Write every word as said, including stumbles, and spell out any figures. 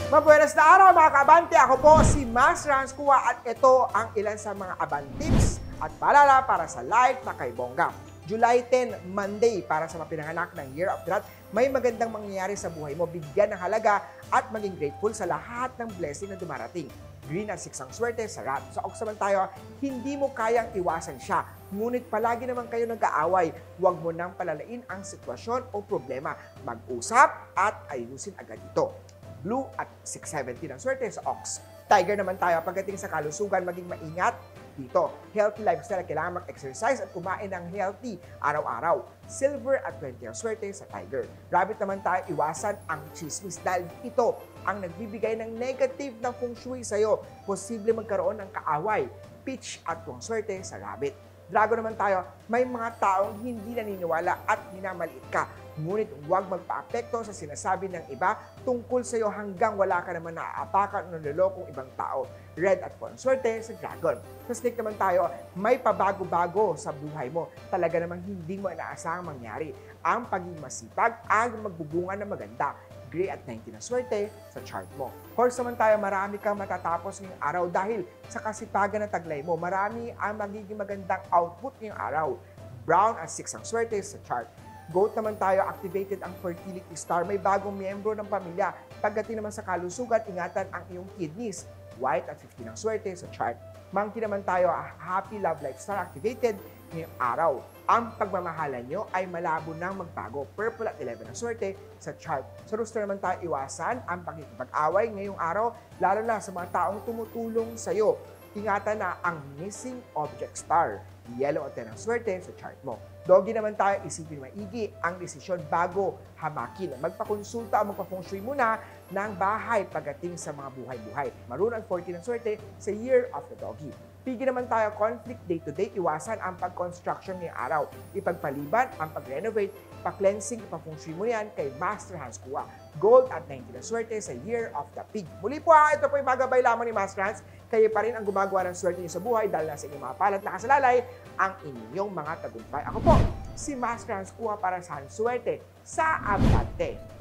Mabuenas na araw mga kaabante! Ako po si Mas Ranscua at ito ang ilan sa mga aban tips at paalala para sa life na kay Bongga. July tenth, Monday, para sa mapinanganak ng Year of the Rat, may magandang mangyayari sa buhay mo. Bigyan ng halaga at maging grateful sa lahat ng blessing na dumarating. Green at six ang swerte sa rat. Sa Ox naman tayo, hindi mo kayang iwasan siya. Ngunit palagi naman kayo nag-aaway. Huwag mo nang palalain ang sitwasyon o problema. Mag-usap at ayusin agad ito. Blue at six seventeen ang swerte sa Ox. Tiger naman tayo, pagdating sa kalusugan, maging maingat dito. Healthy lifestyle, kailangan mag-exercise at kumain ng healthy araw-araw. Silver at twenty ang swerte sa Tiger. Rabbit naman tayo, iwasan ang chismis dahil ito ang nagbibigay ng negative na feng shui sa'yo. Posible magkaroon ng kaaway. Peach at tuwang swerte sa Rabbit. Dragon naman tayo, may mga taong hindi naniniwala at minamaliit ka. Ngunit huwag magpa-apekto sa sinasabi ng iba tungkol sa iyo hanggang wala ka naman naaapakan o nalolokong ibang tao. Red at Pawn swerte sa Dragon. Sa Snake naman tayo, may pabago-bago sa buhay mo. Talaga namang hindi mo inaasahang mangyari. Ang pagiging masipag ay magbubunga na maganda. Gray at nineteen na swerte sa chart mo. Horse naman tayo, marami kang matatapos ngayong araw dahil sa kasipagan na taglay mo. Marami ang magiging magandang output ngayong araw. Brown at six ang swerte sa chart. Goat naman tayo, activated ang fertility star. May bagong miyembro ng pamilya. Pagdating naman sa kalusugan, ingatan ang iyong kidneys. White at fifteen ang swerte sa chart. Monkey naman tayo, happy love life star activated ngayong araw. Ang pagmamahalan nyo ay malabo nang magbago. Purple at eleven ang swerte sa chart. Sa Rooster naman tayo, iwasan ang pagkikipag-away ngayong araw, lalo na sa mga taong tumutulong sa iyo. Ingatan na ang missing object star. Yellow at ten ang swerte sa chart mo. Doggy naman tayo, isipin maigi ang desisyon bago hamakin. Magpakonsulta o magpa-feng shui muna ng bahay pagdating sa mga buhay-buhay. Maroon at fourteen ang swerte sa Year of the Doggy. Pigi naman tayo, conflict day-to-day, iwasan ang pag-construction ngayong araw. Ipagpaliban ang pag-renovate, pa-cleansing, ipa-feng shui mo yan kay Master Hans Kua. Gold at nineteen ang swerte sa Year of the Pig. Muli po ha, ito po yung magabay lamang ni Master Hans. Kayo pa rin ang gumagawa ng swerte niyo sa buhay dahil nasa inyong mga palat na kasalalay ang inyong mga tagumpay. Ako po, si Master Hans Kua para sa Swerte sa Abante.